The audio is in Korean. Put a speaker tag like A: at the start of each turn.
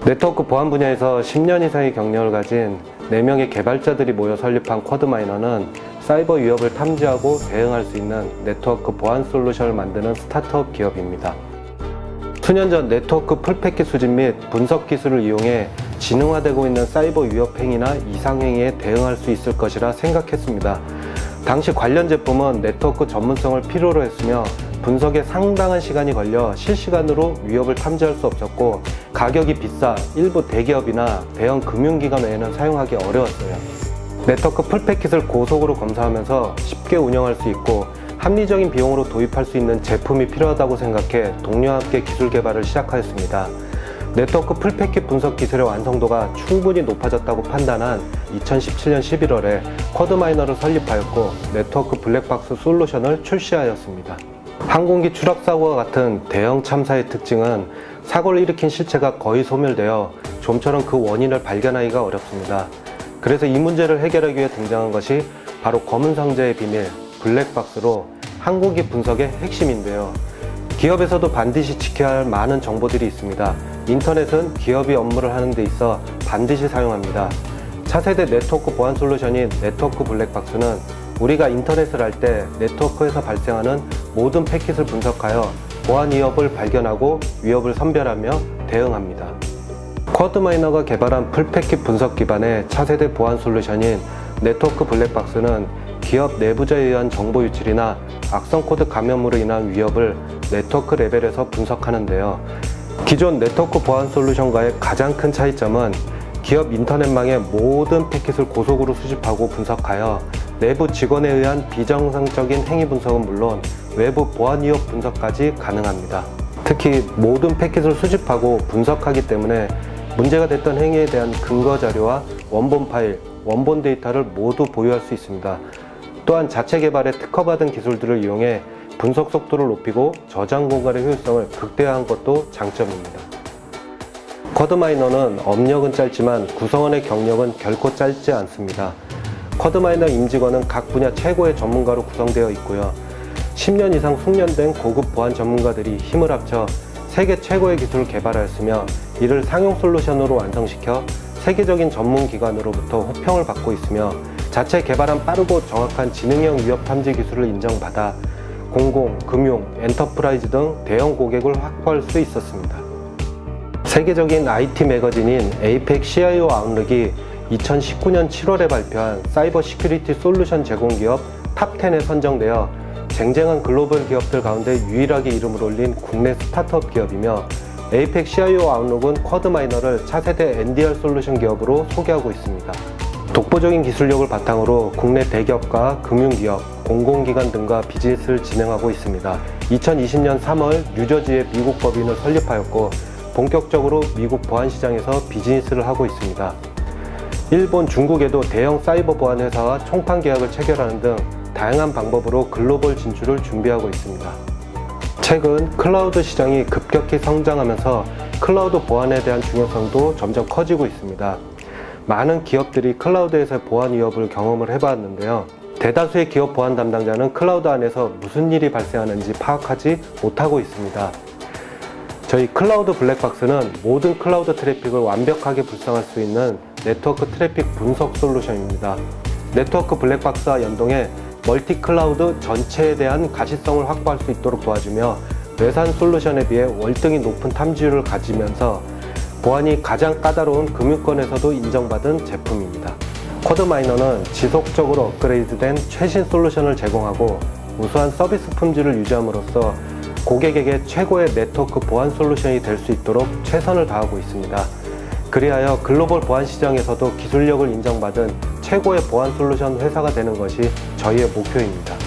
A: 네트워크 보안 분야에서 10년 이상의 경력을 가진 4명의 개발자들이 모여 설립한 쿼드마이너는 사이버 위협을 탐지하고 대응할 수 있는 네트워크 보안 솔루션을 만드는 스타트업 기업입니다. 수년 전 네트워크 풀패킷 수집 및 분석 기술을 이용해 지능화되고 있는 사이버 위협 행위나 이상 행위에 대응할 수 있을 것이라 생각했습니다. 당시 관련 제품은 네트워크 전문성을 필요로 했으며 분석에 상당한 시간이 걸려 실시간으로 위협을 탐지할 수 없었고 가격이 비싸 일부 대기업이나 대형 금융기관 외에는 사용하기 어려웠어요. 네트워크 풀패킷을 고속으로 검사하면서 쉽게 운영할 수 있고 합리적인 비용으로 도입할 수 있는 제품이 필요하다고 생각해 동료와 함께 기술 개발을 시작하였습니다. 네트워크 풀패킷 분석 기술의 완성도가 충분히 높아졌다고 판단한 2017년 11월에 쿼드마이너를 설립하였고 네트워크 블랙박스 솔루션을 출시하였습니다. 항공기 추락사고와 같은 대형 참사의 특징은 사고를 일으킨 실체가 거의 소멸되어 좀처럼 그 원인을 발견하기가 어렵습니다. 그래서 이 문제를 해결하기 위해 등장한 것이 바로 검은 상자의 비밀, 블랙박스로 항공기 분석의 핵심인데요. 기업에서도 반드시 지켜야 할 많은 정보들이 있습니다. 인터넷은 기업이 업무를 하는 데 있어 반드시 사용합니다. 차세대 네트워크 보안 솔루션인 네트워크 블랙박스는 우리가 인터넷을 할 때 네트워크에서 발생하는 모든 패킷을 분석하여 보안 위협을 발견하고 위협을 선별하며 대응합니다. 쿼드마이너가 개발한 풀패킷 분석 기반의 차세대 보안 솔루션인 네트워크 블랙박스는 기업 내부자에 의한 정보 유출이나 악성 코드 감염으로 인한 위협을 네트워크 레벨에서 분석하는데요. 기존 네트워크 보안 솔루션과의 가장 큰 차이점은 기업 인터넷망의 모든 패킷을 고속으로 수집하고 분석하여 내부 직원에 의한 비정상적인 행위 분석은 물론 외부 보안 위협 분석까지 가능합니다. 특히 모든 패킷을 수집하고 분석하기 때문에 문제가 됐던 행위에 대한 근거 자료와 원본 파일, 원본 데이터를 모두 보유할 수 있습니다. 또한 자체 개발에 특허받은 기술들을 이용해 분석 속도를 높이고 저장 공간의 효율성을 극대화한 것도 장점입니다. 쿼드마이너는 업력은 짧지만 구성원의 경력은 결코 짧지 않습니다. 쿼드마이너 임직원은 각 분야 최고의 전문가로 구성되어 있고요. 10년 이상 숙련된 고급 보안 전문가들이 힘을 합쳐 세계 최고의 기술을 개발하였으며 이를 상용 솔루션으로 완성시켜 세계적인 전문기관으로부터 호평을 받고 있으며 자체 개발한 빠르고 정확한 지능형 위협 탐지 기술을 인정받아 공공, 금융, 엔터프라이즈 등 대형 고객을 확보할 수 있었습니다. 세계적인 IT 매거진인 APEC CIO 아웃룩이 2019년 7월에 발표한 사이버 시큐리티 솔루션 제공기업 탑10에 선정되어 쟁쟁한 글로벌 기업들 가운데 유일하게 이름을 올린 국내 스타트업 기업이며 APEC CIO 아웃룩은 쿼드마이너를 차세대 NDR 솔루션 기업으로 소개하고 있습니다. 독보적인 기술력을 바탕으로 국내 대기업과 금융기업, 공공기관 등과 비즈니스를 진행하고 있습니다. 2020년 3월 뉴저지에 미국 법인을 설립하였고 본격적으로 미국 보안 시장에서 비즈니스를 하고 있습니다. 일본, 중국에도 대형 사이버 보안 회사와 총판 계약을 체결하는 등 다양한 방법으로 글로벌 진출을 준비하고 있습니다. 최근 클라우드 시장이 급격히 성장하면서 클라우드 보안에 대한 중요성도 점점 커지고 있습니다. 많은 기업들이 클라우드에서의 보안 위협을 경험을 해봤는데요. 대다수의 기업 보안 담당자는 클라우드 안에서 무슨 일이 발생하는지 파악하지 못하고 있습니다. 저희 클라우드 블랙박스는 모든 클라우드 트래픽을 완벽하게 불성할 수 있는 네트워크 트래픽 분석 솔루션입니다. 네트워크 블랙박스와 연동해 멀티 클라우드 전체에 대한 가시성을 확보할 수 있도록 도와주며 외산 솔루션에 비해 월등히 높은 탐지율을 가지면서 보안이 가장 까다로운 금융권에서도 인정받은 제품입니다. 쿼드마이너는 지속적으로 업그레이드된 최신 솔루션을 제공하고 우수한 서비스 품질을 유지함으로써 고객에게 최고의 네트워크 보안 솔루션이 될 수 있도록 최선을 다하고 있습니다. 그리하여 글로벌 보안 시장에서도 기술력을 인정받은 최고의 보안 솔루션 회사가 되는 것이 저희의 목표입니다.